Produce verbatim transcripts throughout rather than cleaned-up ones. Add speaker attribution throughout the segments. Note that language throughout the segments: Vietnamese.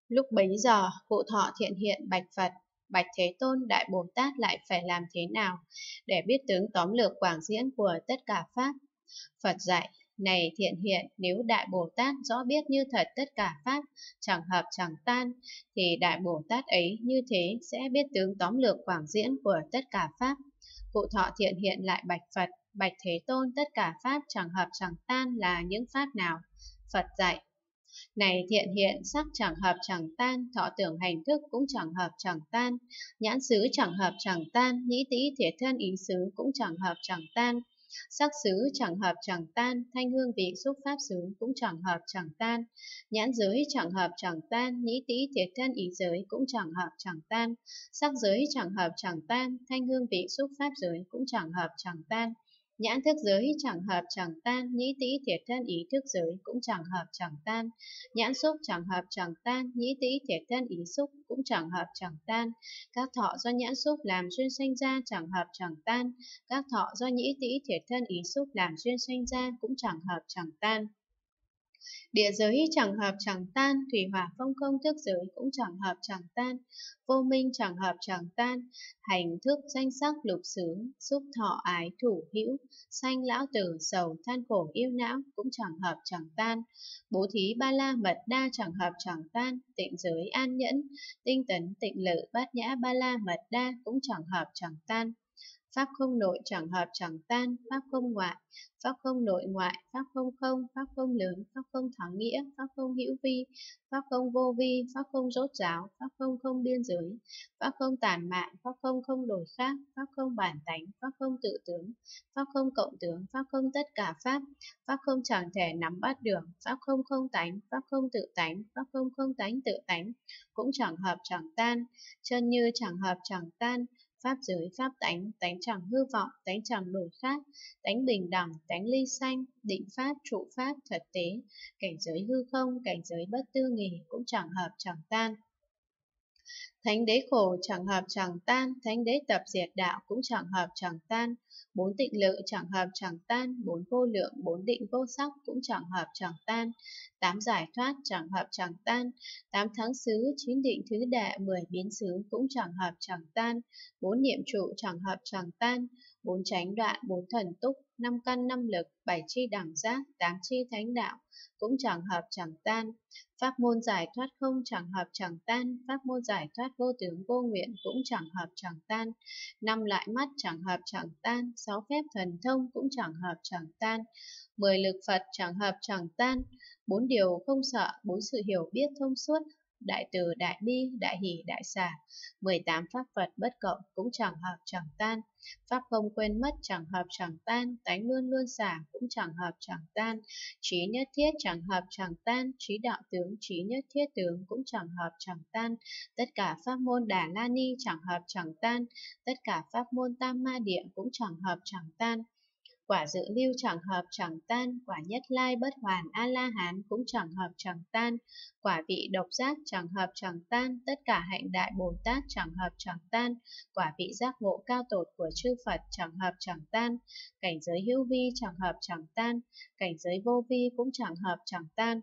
Speaker 1: Lúc bấy giờ, cụ Thọ Thiện Hiện bạch Phật, bạch Thế Tôn Đại Bồ Tát lại phải làm thế nào để biết tướng tóm lược quảng diễn của tất cả Pháp? Phật dạy, này Thiện Hiện, nếu Đại Bồ Tát rõ biết như thật tất cả Pháp, chẳng hợp chẳng tan, thì Đại Bồ Tát ấy như thế sẽ biết tướng tóm lược quảng diễn của tất cả Pháp. Cụ Thọ Thiện Hiện lại bạch Phật, bạch Thế Tôn tất cả Pháp chẳng hợp chẳng tan là những Pháp nào? Phật dạy, này Thiện Hiện, sắc chẳng hợp chẳng tan, thọ tưởng hành thức cũng chẳng hợp chẳng tan, nhãn xứ chẳng hợp chẳng tan, nhĩ tĩ thiệt thân ý xứ cũng chẳng hợp chẳng tan, sắc xứ chẳng hợp chẳng tan, thanh hương vị xúc pháp xứ cũng chẳng hợp chẳng tan, nhãn giới chẳng hợp chẳng tan, nhĩ tĩ thiệt thân ý giới cũng chẳng hợp chẳng tan, sắc giới chẳng hợp chẳng tan, thanh hương vị xúc pháp giới cũng chẳng hợp chẳng tan, nhãn thức giới chẳng hợp chẳng tan, nhĩ tĩ thiệt thân ý thức giới cũng chẳng hợp chẳng tan, nhãn xúc chẳng hợp chẳng tan, nhĩ tĩ thiệt thân ý xúc cũng chẳng hợp chẳng tan, các thọ do nhãn xúc làm duyên sanh ra chẳng hợp chẳng tan, các thọ do nhĩ tĩ thiệt thân ý xúc làm duyên sanh ra cũng chẳng hợp chẳng tan. Địa giới chẳng hợp chẳng tan, thủy hỏa phong không thức giới cũng chẳng hợp chẳng tan, vô minh chẳng hợp chẳng tan, hành thức danh sắc lục xứ, xúc thọ ái thủ hữu, sanh lão tử sầu than khổ yêu não cũng chẳng hợp chẳng tan, bố thí ba la mật đa chẳng hợp chẳng tan, tịnh giới an nhẫn, tinh tấn tịnh lự bát nhã ba la mật đa cũng chẳng hợp chẳng tan. Pháp không nội chẳng hợp chẳng tan, pháp không ngoại, pháp không nội ngoại, pháp không không, pháp không lớn, pháp không thắng nghĩa, pháp không hữu vi, pháp không vô vi, pháp không rốt ráo, pháp không không biên giới, pháp không tản mạn, pháp không không đổi khác, pháp không bản tánh, pháp không tự tướng, pháp không cộng tướng, pháp không tất cả pháp, pháp không chẳng thể nắm bắt được, pháp không không tánh, pháp không tự tánh, pháp không không tánh tự tánh, cũng chẳng hợp chẳng tan, chân như chẳng hợp chẳng tan, pháp giới, pháp tánh, tánh chẳng hư vọng, tánh chẳng đổi khác, tánh bình đẳng, tánh ly sanh, định pháp, trụ pháp, thật tế, cảnh giới hư không, cảnh giới bất tư nghì cũng chẳng hợp chẳng tan. Thánh đế khổ chẳng hợp chẳng tan, thánh đế tập diệt đạo cũng chẳng hợp chẳng tan, bốn tịnh lự chẳng hợp chẳng tan, bốn vô lượng, bốn định vô sắc cũng chẳng hợp chẳng tan, tám giải thoát chẳng hợp chẳng tan, tám thắng xứ, chín định thứ đệ, mười biến xứ cũng chẳng hợp chẳng tan, bốn niệm trụ chẳng hợp chẳng tan, bốn chánh đoạn, bốn thần túc, năm căn năm lực, bảy chi đẳng giác, tám chi thánh đạo cũng chẳng hợp chẳng tan. Pháp môn giải thoát không chẳng hợp chẳng tan, pháp môn giải thoát vô tướng vô nguyện cũng chẳng hợp chẳng tan, năm lại mắt chẳng hợp chẳng tan, sáu phép thần thông cũng chẳng hợp chẳng tan, mười lực Phật chẳng hợp chẳng tan, bốn điều không sợ, bốn sự hiểu biết thông suốt, đại từ, đại bi, đại hỷ, đại xả, mười tám pháp Phật bất cộng cũng chẳng hợp chẳng tan, pháp không quên mất chẳng hợp chẳng tan, tánh luôn luôn xả cũng chẳng hợp chẳng tan, trí nhất thiết chẳng hợp chẳng tan, trí đạo tướng, trí nhất thiết tướng cũng chẳng hợp chẳng tan, tất cả pháp môn Đà La Ni chẳng hợp chẳng tan, tất cả pháp môn Tam Ma Địa cũng chẳng hợp chẳng tan. Quả dự lưu chẳng hợp chẳng tan, quả nhất lai bất hoàn A-la-hán cũng chẳng hợp chẳng tan, quả vị độc giác chẳng hợp chẳng tan, tất cả hạnh đại Bồ Tát chẳng hợp chẳng tan, quả vị giác ngộ cao tột của chư Phật chẳng hợp chẳng tan, cảnh giới hữu vi chẳng hợp chẳng tan, cảnh giới vô vi cũng chẳng hợp chẳng tan.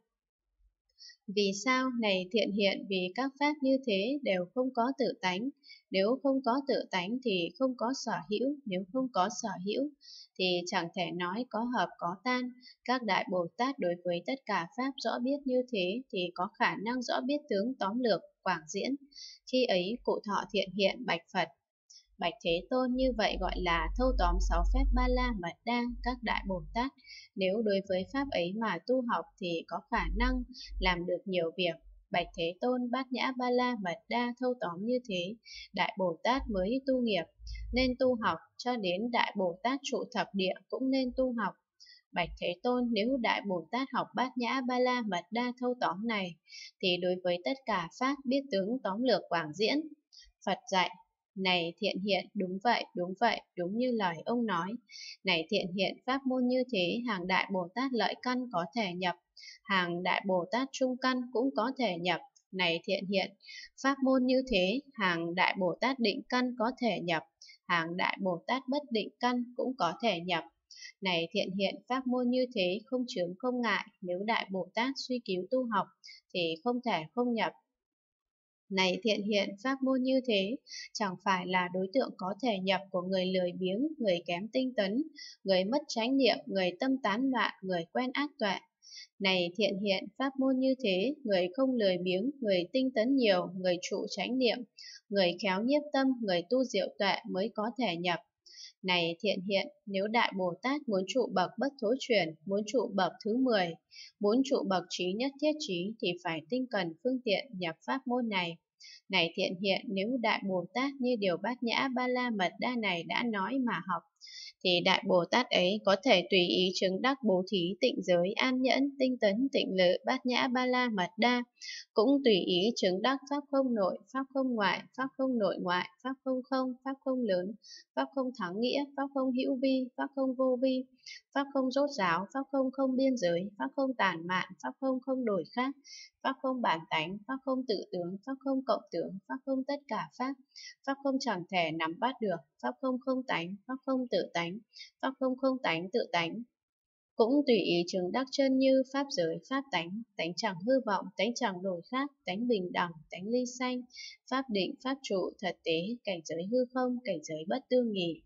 Speaker 1: Vì sao? Này Thiện Hiện, vì các pháp như thế đều không có tự tánh. Nếu không có tự tánh thì không có sở hữu, nếu không có sở hữu thì chẳng thể nói có hợp có tan. Các đại Bồ Tát đối với tất cả pháp rõ biết như thế thì có khả năng rõ biết tướng tóm lược, quảng diễn. Khi ấy cụ Thọ Thiện Hiện bạch Phật, bạch Thế Tôn, như vậy gọi là thâu tóm sáu phép ba la mật đa. Các đại Bồ Tát nếu đối với pháp ấy mà tu học thì có khả năng làm được nhiều việc. Bạch Thế Tôn, bát nhã ba la mật đa thâu tóm như thế, đại Bồ Tát mới tu nghiệp, nên tu học, cho đến đại Bồ Tát trụ thập địa cũng nên tu học. Bạch Thế Tôn, nếu đại Bồ Tát học bát nhã ba la mật đa thâu tóm này, thì đối với tất cả pháp biết tướng tóm lược quảng diễn. Phật dạy, này Thiện Hiện, đúng vậy, đúng vậy, đúng như lời ông nói. Này Thiện Hiện, pháp môn như thế, hàng đại Bồ Tát lợi căn có thể nhập, hàng đại Bồ Tát trung căn cũng có thể nhập. Này Thiện Hiện, pháp môn như thế, hàng đại Bồ Tát định căn có thể nhập, hàng đại Bồ Tát bất định căn cũng có thể nhập. Này Thiện Hiện, pháp môn như thế không chướng không ngại, nếu đại Bồ Tát suy cứu tu học thì không thể không nhập. Này thiện hiện, pháp môn như thế chẳng phải là đối tượng có thể nhập của người lười biếng, người kém tinh tấn, người mất chánh niệm, người tâm tán loạn, người quen ác tuệ. Này thiện hiện, pháp môn như thế, người không lười biếng, người tinh tấn nhiều, người trụ chánh niệm, người khéo nhiếp tâm, người tu diệu tuệ mới có thể nhập. Này thiện hiện, nếu Đại Bồ Tát muốn trụ bậc bất thối chuyển, muốn trụ bậc thứ mười, muốn trụ bậc trí nhất thiết trí thì phải tinh cần phương tiện nhập pháp môn này. Này thiện hiện, nếu Đại Bồ Tát như điều Bát Nhã Ba La Mật Đa này đã nói mà học, thì Đại Bồ Tát ấy có thể tùy ý chứng đắc bố thí, tịnh giới, an nhẫn, tinh tấn, tịnh lự, Bát Nhã Ba La Mật Đa, cũng tùy ý chứng đắc pháp không nội, pháp không ngoại, pháp không nội ngoại, pháp không không, pháp không lớn, pháp không thắng nghĩa, pháp không hữu vi, pháp không vô vi, pháp không rốt ráo, pháp không không biên giới, pháp không tản mạn, pháp không không đổi khác, pháp không bản tánh, pháp không tự tướng, pháp không cộng tướng, pháp không tất cả pháp, pháp không chẳng thể nắm bắt được, pháp không không tánh, pháp không tự tánh, pháp không không tánh tự tánh. Cũng tùy ý chứng đắc chân như pháp giới, pháp tánh, tánh chẳng hư vọng, tánh chẳng đổi khác, tánh bình đẳng, tánh ly sanh, pháp định, pháp trụ, thật tế, cảnh giới hư không, cảnh giới bất tư nghì.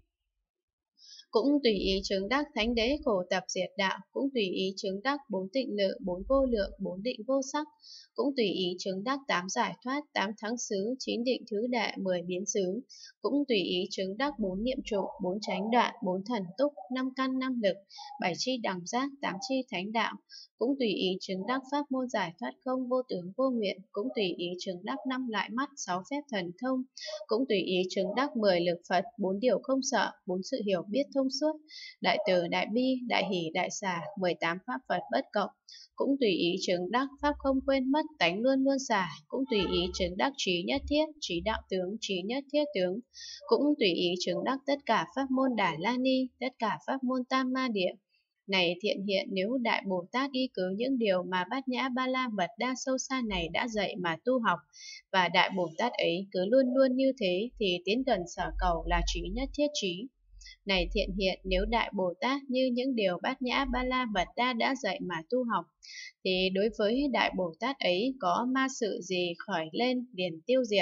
Speaker 1: Cũng tùy ý chứng đắc thánh đế khổ tập diệt đạo, cũng tùy ý chứng đắc bốn tịnh lự, bốn vô lượng, bốn định vô sắc, cũng tùy ý chứng đắc tám giải thoát, tám thắng xứ, chín định thứ đệ, mười biến xứ, cũng tùy ý chứng đắc bốn niệm trụ, bốn chánh đoạn, bốn thần túc, năm căn năm lực, bảy chi đẳng giác, tám chi thánh đạo, cũng tùy ý chứng đắc pháp môn giải thoát không vô tướng vô nguyện, cũng tùy ý chứng đắc năm loại mắt, sáu phép thần thông, cũng tùy ý chứng đắc mười lực Phật, bốn điều không sợ, bốn sự hiểu biết thông suốt, đại từ, đại bi, đại hỷ, đại xả, mười tám pháp Phật bất cộng, cũng tùy ý chứng đắc pháp không quên mất, tánh luôn luôn xả, cũng tùy ý chứng đắc trí nhất thiết, trí đạo tướng, trí nhất thiết tướng, cũng tùy ý chứng đắc tất cả pháp môn Đà La Ni, tất cả pháp môn Tam Ma Địa. Này thiện hiện, nếu Đại Bồ Tát y cứ những điều mà Bát Nhã Ba La Mật Đa sâu xa này đã dạy mà tu học, và Đại Bồ Tát ấy cứ luôn luôn như thế, thì tiến gần sở cầu là trí nhất thiết trí. Này thiện hiện, nếu Đại Bồ Tát như những điều Bát Nhã Ba La Mật Đa đã dạy mà tu học, thì đối với Đại Bồ Tát ấy có ma sự gì khởi lên liền tiêu diệt.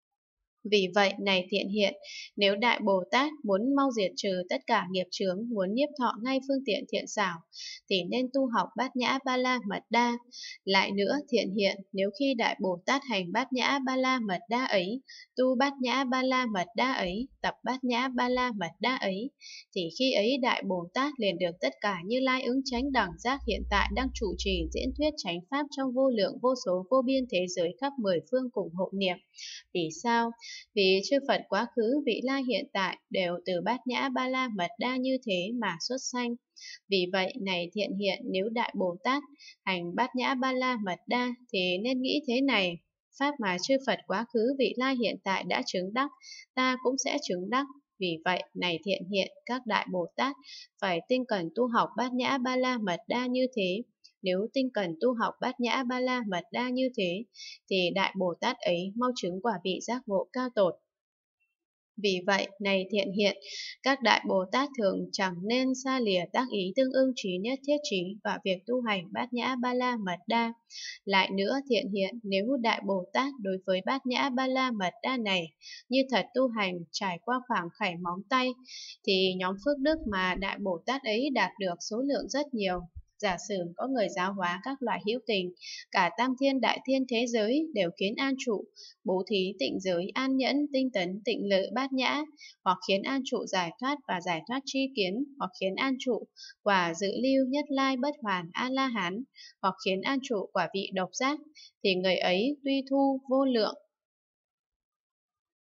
Speaker 1: Vì vậy, này thiện hiện, nếu Đại Bồ Tát muốn mau diệt trừ tất cả nghiệp chướng, muốn nhiếp thọ ngay phương tiện thiện xảo, thì nên tu học Bát Nhã Ba La Mật Đa. Lại nữa, thiện hiện, nếu khi Đại Bồ Tát hành Bát Nhã Ba La Mật Đa ấy, tu Bát Nhã Ba La Mật Đa ấy, tập Bát Nhã Ba La Mật Đa ấy, thì khi ấy Đại Bồ Tát liền được tất cả Như Lai ứng chánh đẳng giác hiện tại đang trụ trì diễn thuyết chánh pháp trong vô lượng vô số vô biên thế giới khắp mười phương cùng hộ niệm. Vì sao? Vì chư Phật quá khứ, vị lai hiện tại đều từ Bát Nhã Ba La Mật Đa như thế mà xuất sanh. Vì vậy, này thiện hiện, nếu Đại Bồ Tát hành Bát Nhã Ba La Mật Đa thì nên nghĩ thế này: pháp mà chư Phật quá khứ, vị lai hiện tại đã chứng đắc, ta cũng sẽ chứng đắc. Vì vậy, này thiện hiện, các Đại Bồ Tát phải tinh cần tu học Bát Nhã Ba La Mật Đa như thế. Nếu tinh cần tu học Bát Nhã Ba La Mật Đa như thế, thì Đại Bồ Tát ấy mau chứng quả vị giác ngộ cao tột. Vì vậy, này thiện hiện, các Đại Bồ Tát thường chẳng nên xa lìa tác ý tương ưng trí nhất thiết trí và việc tu hành Bát Nhã Ba La Mật Đa. Lại nữa, thiện hiện, nếu Đại Bồ Tát đối với Bát Nhã Ba La Mật Đa này như thật tu hành trải qua khoảng khảy móng tay, thì nhóm phước đức mà Đại Bồ Tát ấy đạt được số lượng rất nhiều. Giả sử có người giáo hóa các loại hữu tình, cả tam thiên đại thiên thế giới đều khiến an trụ, bố thí tịnh giới, an nhẫn, tinh tấn, tịnh lự, bát nhã, hoặc khiến an trụ giải thoát và giải thoát tri kiến, hoặc khiến an trụ quả dự lưu nhất lai bất hoàn A-la-hán, hoặc khiến an trụ quả vị độc giác, thì người ấy tuy thu vô lượng